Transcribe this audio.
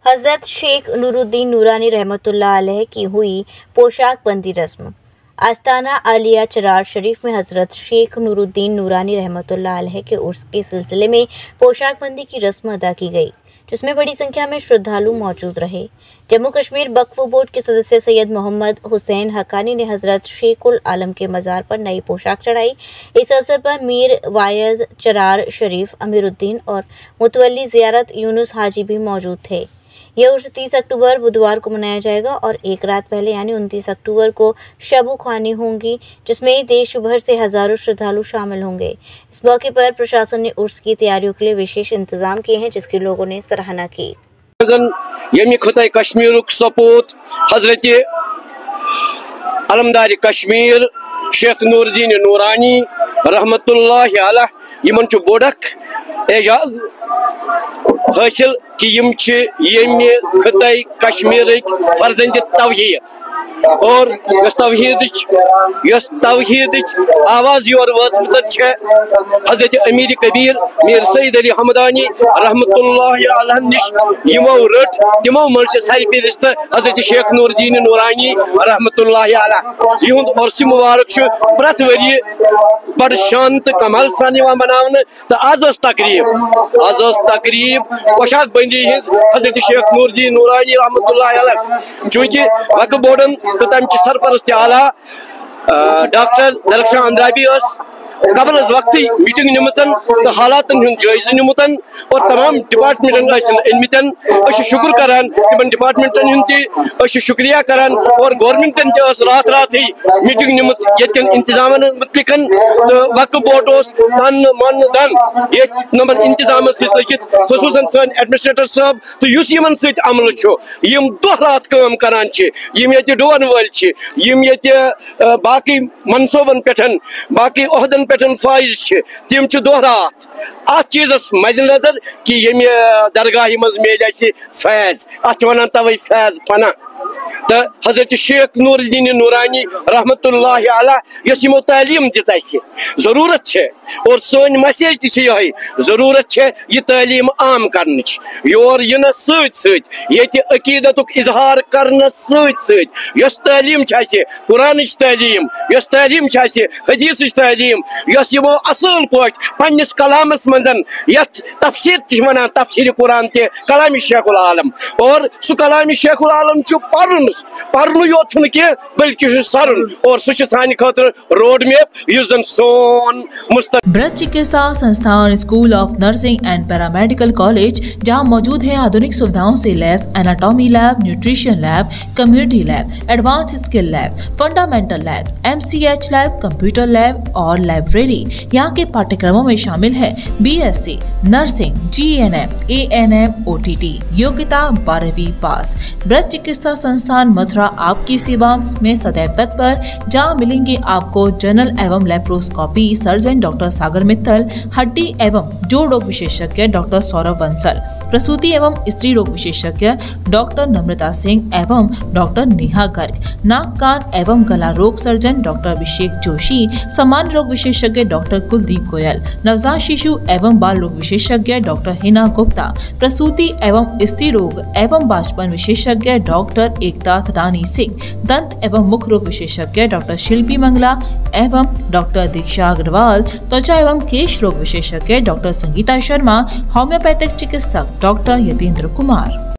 हजरत शेख नूरुद्दीन नूरानी रहमतुल्लाह अलैह की हुई पोशाक बंदी रस्म। आस्ताना आलिया चरार शरीफ में हजरत शेख नूरुद्दीन नूरानी रहमतुल्लाह अलैह के उर्स के सिलसिले में पोशाक बंदी की रस्म अदा की गई, जिसमें बड़ी संख्या में श्रद्धालु मौजूद रहे। जम्मू कश्मीर वक्फ बोर्ड के सदस्य सैयद मोहम्मद हुसैन हक्कानी ने हजरत शेखुल आलम के मज़ार पर नई पोशाक चढ़ाई। इस अवसर पर मीर वायज चरार शरीफ अमीरुद्दीन और मुतवल्ली ज़ियारत यूनुस हाजी भी मौजूद थे। यह उर्स 30 अक्टूबर बुधवार को मनाया जाएगा और एक रात पहले यानी 29 अक्टूबर को शब ख्वानी होंगी, जिसमें देश भर से हजारों श्रद्धालु शामिल होंगे। इस मौके पर प्रशासन ने उर्स की तैयारियों के लिए विशेष इंतजाम किए हैं, जिसके लोगों ने सराहना की। खुदा कश्मीर सपूत हजरत अलमदार कश्मीर शेख नूरुद्दीन नूरानी रहमतुल्लाह अलैह यमन बोडक एजाज हासिल कि यम खुदा कश्मीर फर्जंद तौहीद और तौहीद आवाज योर वजमत हजरत अमीर कबीर मीर सईद अली हमदानी रहमतुल्लाह अलैह निश यमो रट तिमो मन सारी रिश्त हजरत शेख नूरुद्दीन नूरानी रहमतुल्लाह अलैह युंद उर्स मुबारक प्रत वरी बड़ शांत कमाल सान मनावन। तो आज तकरीब पोशाक बंदी हजरत शेख नूरुद्दीन नूरानी रहमतुल्लाह अलैह चूंकि वक्फ बोर्डन तो तमि सरपरस्त आला डॉक्टर दलक्षा अंद्राबी कबल वक्त मीटिंग निमतन तो हालात जायज निमुतन और तमाम डिपार्टमेंटन अनमितन शुक्र करान तिमन डिपार्टमेंटन ती शुक्रिया करान और गवर्नमेंटन रात रात ही मीटिंग निमत यन इंतजाम मुतलिकन तो वक्फ बोर्ड मन दन ये नमन इंतजाम लगित खसूसन सन एडमिनिस्ट्रेटर साहब तो युस यमन सत अमल यम दो रात काम करान यम ये डोन वल यम ये बाकी मनसूबन पे बाकी ओहदन पे फाइज तम दो रात अत चीज़ मद्देनजर कि यम दरगाह मज मिल फैज अत वन तवे फैज पना तो हजरत शेख नूरुद्दीन नूरानी रहमतुल्लाह अलैह यस यमो तालीम दिस जरूरत और सन मैसेज ती जरूरत यह तालीम आम कर योर इन अकीदत इजहार करने सस तालीम कुरान तालीम यस तालीम हदीस तालीम यस यमो असल पाट पन्निस कलामस मंजन यथ तफसीर वन तफसीर कुरान ते कलाम शेखुल आलम और सह कलाम शेखुल आलम पर्न योत कह बल्कि सरन और सह सान खतर रोड मैप जन सोन मुस्तक। Braj Chikitsa Sansthan school of nursing and paramedical college, जहां मौजूद है आधुनिक सुविधाओं से लैस anatomy lab, nutrition lab, community lab, advance skill lab, fundamental lab, MCH lab, computer lab और लाइब्रेरी। यहाँ के पाठ्यक्रमों में शामिल है BSc nursing, GNM, ANM, OTT, योग्यता 12वीं पास। ब्रज चिकित्सा संस्थान मथुरा आपकी सेवा में सदैव तत्पर, जहाँ मिलेंगे आपको जनरल एवं laparoscopy surgeon doctor Sagar Mittal, हड्डी एवं जोड़ रोग विशेषज्ञ डॉक्टर सौरभ बंसल, प्रसूति एवं स्त्री रोग विशेषज्ञ डॉक्टर नम्रता सिंह एवं डॉक्टर नेहा गर्ग, नाक कान एवं गला रोग सर्जन डॉक्टर अभिषेक जोशी, सामान्य रोग विशेषज्ञ डॉक्टर कुलदीप गोयल, नवजात शिशु एवं बाल रोग विशेषज्ञ डॉक्टर हिना गुप्ता, प्रसूति एवं स्त्री रोग एवं बाष्पन विशेषज्ञ डॉक्टर एकता थदानी सिंह, दंत एवं मुख रोग विशेषज्ञ डॉक्टर शिल्पी मंगला एवं डॉक्टर दीक्षा अग्रवाल, त्वचा एवं केश रोग विशेषज्ञ डॉक्टर संगीता शर्मा, होम्योपैथिक चिकित्सक डॉक्टर यतीन्द्र कुमार।